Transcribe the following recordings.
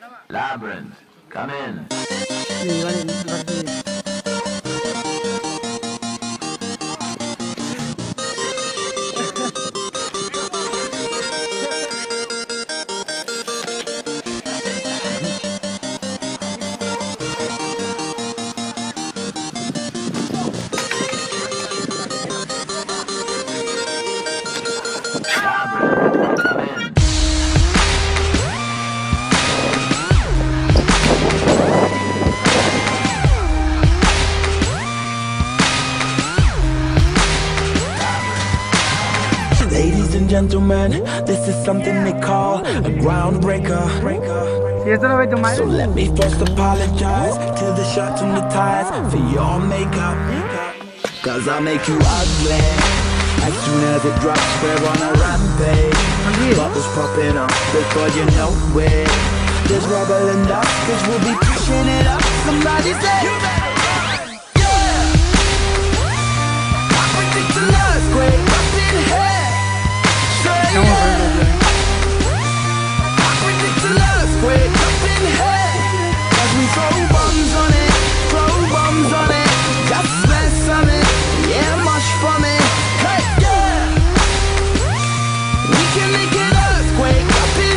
Labyrinth, come in. Sí, vale, me parece bien. Labyrinth, come in. Ladies and gentlemen, this is something they call a groundbreaker. Si esto lo ve tu madre. So let me first apologize to the shirts and the ties for your makeup. Cause I'll make you ugly as soon as it drops. We're on a rampage. Bubbles popping up before you know it. There's rubble and dust cause we'll be pushing it up. Somebody say you better run. Yeah, I predict an earthquake up in here. I predict an earthquake up in here. As we throw bombs on it, just smash something, yeah, mush for me. Hey, yeah, we can make an earthquake up in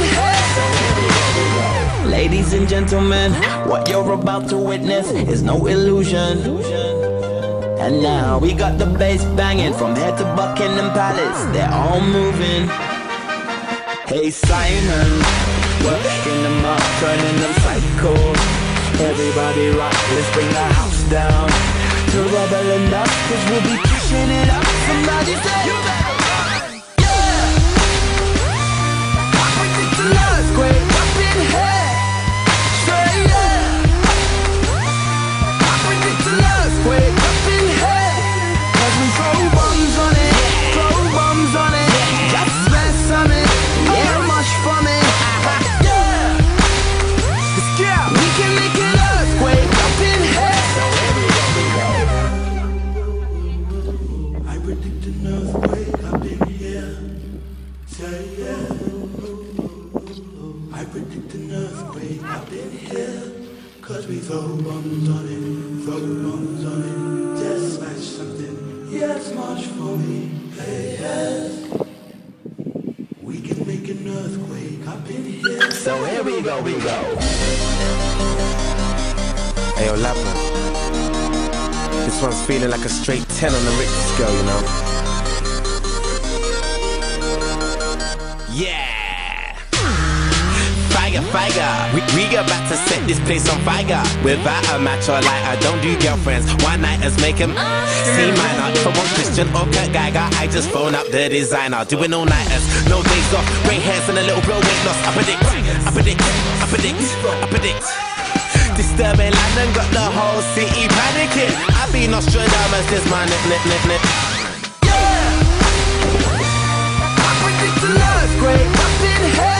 here. Ladies and gentlemen, what you're about to witness is no illusion. And now we got the bass banging from here to Buckingham Palace. They're all moving. Hey Simon, working them up, turning them psycho. Everybody rock, let's bring the house down to rubble and dust, cause we'll be pushing it up. Somebody say you better run. Yeah, I predict an earthquake up in here. Say yeah, I predict an earthquake up in here. Cause we throw bombs on it, just smash something, yeah, much for me. Yeah, we can make an earthquake up in here. I predict an earthquake up in here. Say yeah. I predict an earthquake up in here. Cause we throw bombs on it, just smash something, yes, much for me. Hey, yes. We can make an earthquake up in here. So here we go. Hey, yo, Labyrinth. This one's feeling like a straight 10 on the Richter scale, you know? Yeah! Fire. We about to set this place on fire. Without a match or lighter, don't do girlfriends. One nighters make them C minor. If I want Christian or Kurt Geiger, I just phone up the designer. Doing all nighters, no days off. Grey hairs and a little bro weight loss. I predict. Disturbing London got the whole city panicking. I be Nostradamus, this man, nip. Yeah, I predict an earthquake up in here.